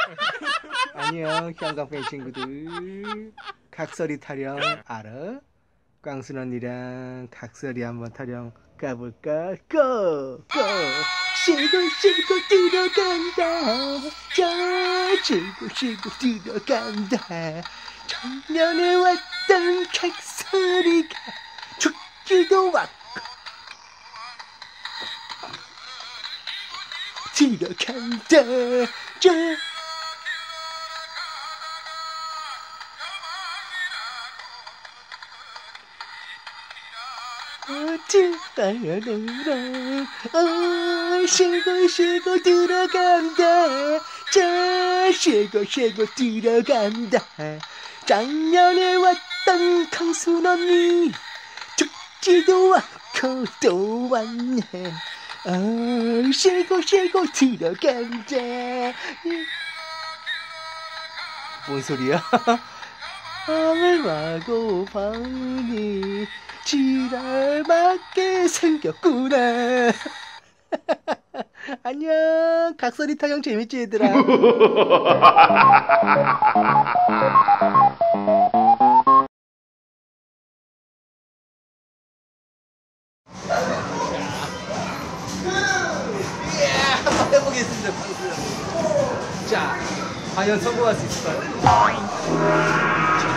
안녕 형광펜 친구들. 각설이 타령 알아? 꽝순 언니랑 각설이 한번 타령 가볼까? 고! 고! 쉬고 쉬고 들어간다. 자 쉬고 쉬고 들어간다. 작년에 왔던 각설이가 죽기도 왔고 들어간다. 자 쉬고 쉬고 들어간다. 자 쉬고 쉬고 들어간다. 작년에 왔던 강순 언니 죽지도 않고 또 왔네. 쉬고 쉬고 들어간다. 뭔 소리야? 밤을 마고 방이 지랄맞게 생겼구나. 안녕 각설이 타령 재밌지 얘들아? 한번 해보겠습니다. 자 과연 성공할 수 있을까요?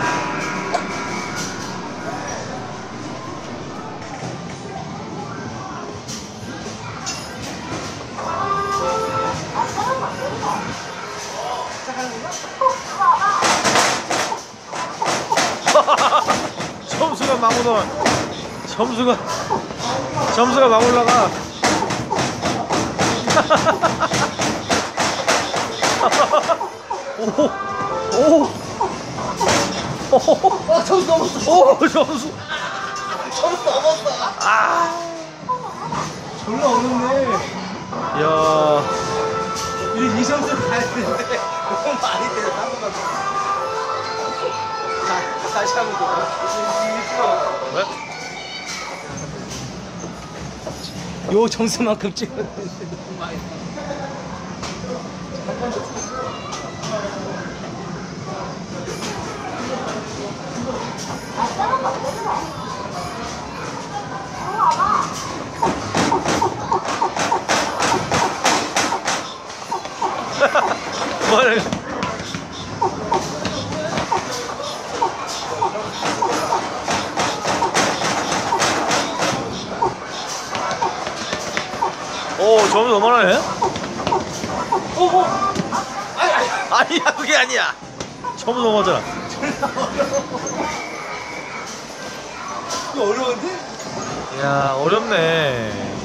점수가 막 올라가. 점수가 막 올라가. 오. 점수 넘었어. 오, 점수 넘었어. 졸라 어렵네. 야. 이 점수 가야 되는데 너무 많이 돼서 한 번만 자 다시 한번 더. 왜? 요 점수만큼 찍었는데 너무 많이 돼. 한번 더. 뭐래? 오, 점수 너무 많네. 아니야, 그게 아니야. 점수 넘었잖아. 이거 어려운데? 야, 어렵네.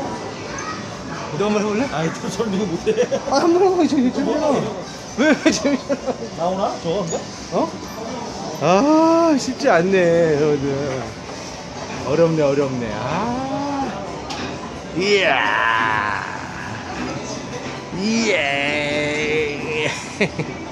너 한번 해볼래? 아이, 또 점수 못해. 한번 해봐. 재밌잖아. 왜 재밌잖아. 나오나? 저건가? 어? 쉽지 않네 여러분들. 어렵네. 이야.